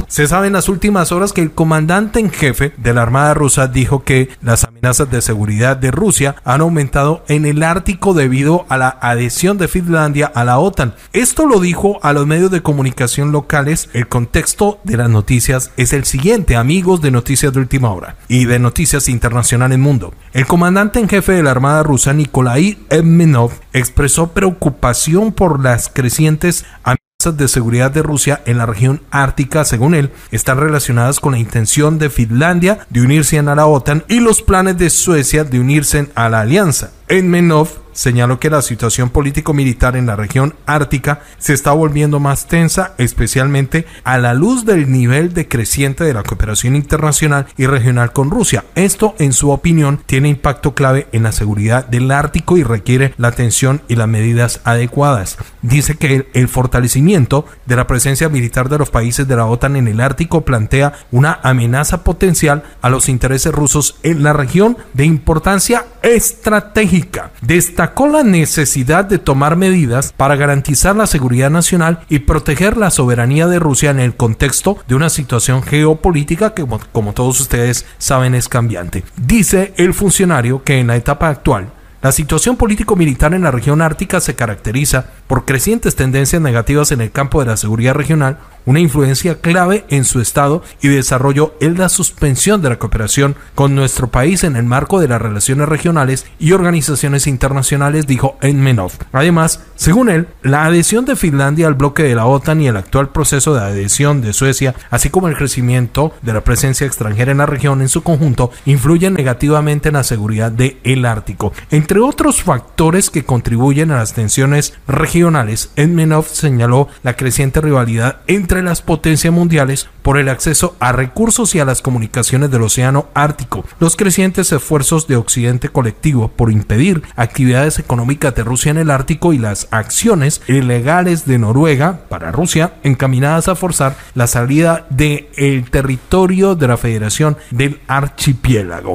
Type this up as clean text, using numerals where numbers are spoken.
Se sabe en las últimas horas que el comandante en jefe de la Armada rusa dijo que las amenazas de seguridad de Rusia han aumentado en el Ártico debido a la adhesión de Finlandia a la OTAN. Esto lo dijo a los medios de comunicación locales. El contexto de las noticias es el siguiente, amigos de Noticias de Última Hora y de Noticias Internacionales Mundo. El comandante en jefe de la Armada rusa, Nikolai Evmenov, expresó preocupación por las crecientes amenazas de seguridad de Rusia en la región ártica. Según él, están relacionadas con la intención de Finlandia de unirse a la OTAN y los planes de Suecia de unirse a la alianza. Evmenov señaló que la situación político-militar en la región ártica se está volviendo más tensa, especialmente a la luz del nivel decreciente de la cooperación internacional y regional con Rusia. Esto, en su opinión, tiene impacto clave en la seguridad del Ártico y requiere la atención y las medidas adecuadas. Dice que el fortalecimiento de la presencia militar de los países de la OTAN en el Ártico plantea una amenaza potencial a los intereses rusos en la región de importancia estratégica. Destacó la necesidad de tomar medidas para garantizar la seguridad nacional y proteger la soberanía de Rusia en el contexto de una situación geopolítica que, como todos ustedes saben, es cambiante. Dice el funcionario que en la etapa actual, la situación político-militar en la región ártica se caracteriza por crecientes tendencias negativas en el campo de la seguridad regional. Una influencia clave en su estado y desarrollo es la suspensión de la cooperación con nuestro país en el marco de las relaciones regionales y organizaciones internacionales, dijo Evmenov. Además, según él, la adhesión de Finlandia al bloque de la OTAN y el actual proceso de adhesión de Suecia, así como el crecimiento de la presencia extranjera en la región en su conjunto, influyen negativamente en la seguridad del Ártico. Entre otros factores que contribuyen a las tensiones regionales, Evmenov señaló la creciente rivalidad entre las potencias mundiales por el acceso a recursos y a las comunicaciones del océano Ártico, los crecientes esfuerzos de Occidente colectivo por impedir actividades económicas de Rusia en el Ártico y las acciones ilegales de Noruega para Rusia encaminadas a forzar la salida del territorio de la Federación del Archipiélago.